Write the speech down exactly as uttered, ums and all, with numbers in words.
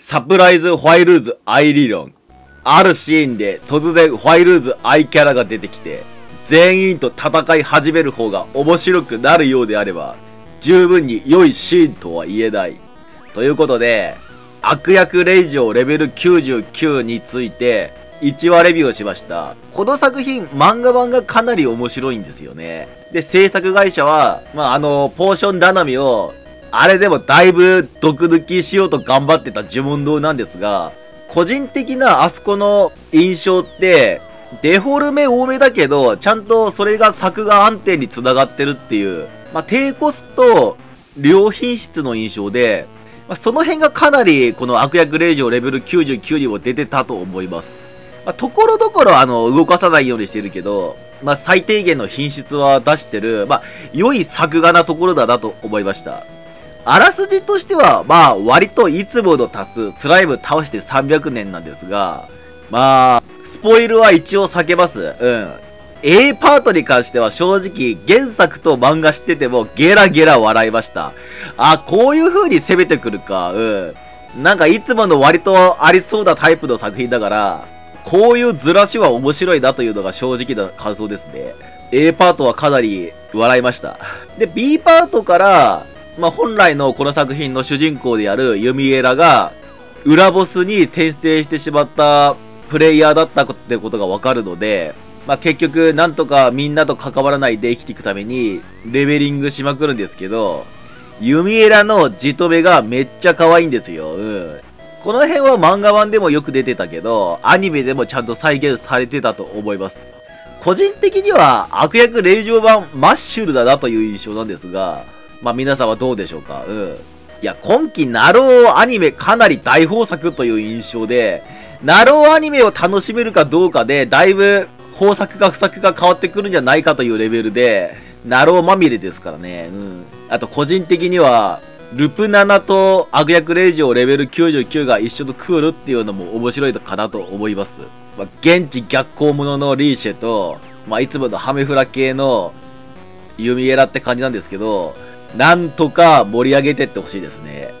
サプライズホワイルーズ愛理論。あるシーンで突然ホワイルーズ愛キャラが出てきて、全員と戦い始める方が面白くなるようであれば、十分に良いシーンとは言えない。ということで、悪役令嬢レベルきゅうじゅうきゅうについていちわレビューをしました。この作品、漫画版がかなり面白いんですよね。で、制作会社は、まあ、あの、ポーションダナミを、あれでもだいぶ毒抜きしようと頑張ってた呪文堂なんですが、個人的なあそこの印象って、デフォルメ多めだけど、ちゃんとそれが作画安定に繋がってるっていう、まあ、低コスト、良品質の印象で、まあ、その辺がかなりこの悪役令嬢レベルきゅうじゅうきゅうにも出てたと思います。まあ、ところどころあの、動かさないようにしてるけど、まあ、最低限の品質は出してる、まあ、良い作画なところだなと思いました。あらすじとしては、まあ、割といつもの足す、スライム倒してさんびゃくねんなんですが、まあ、スポイルは一応避けます。うん。A パートに関しては正直、原作と漫画知っててもゲラゲラ笑いました。あ、こういう風に攻めてくるか、うん。なんかいつもの割とありそうなタイプの作品だから、こういうずらしは面白いなというのが正直な感想ですね。A パートはかなり笑いました。で、B パートから、まあ、本来のこの作品の主人公であるユミエラが、裏ボスに転生してしまったプレイヤーだったってことがわかるので、まあ、結局、なんとかみんなと関わらないで生きていくために、レベリングしまくるんですけど、ユミエラのジトメがめっちゃ可愛いんですよ。うん。この辺は漫画版でもよく出てたけど、アニメでもちゃんと再現されてたと思います。個人的には、悪役令嬢版マッシュルだなという印象なんですが、まあ皆さんはどうでしょうか。うん。いや、今期ナローアニメかなり大豊作という印象で、ナローアニメを楽しめるかどうかで、だいぶ豊作か不作が変わってくるんじゃないかというレベルで、ナローまみれですからね。うん。あと個人的には、ルプナナと悪役令嬢レベルきゅうじゅうきゅうが一緒とクールっていうのも面白いのかなと思います。まあ、現地逆行者のリーシェと、まあいつものハメフラ系のユミエラって感じなんですけど、なんとか盛り上げてってほしいですね。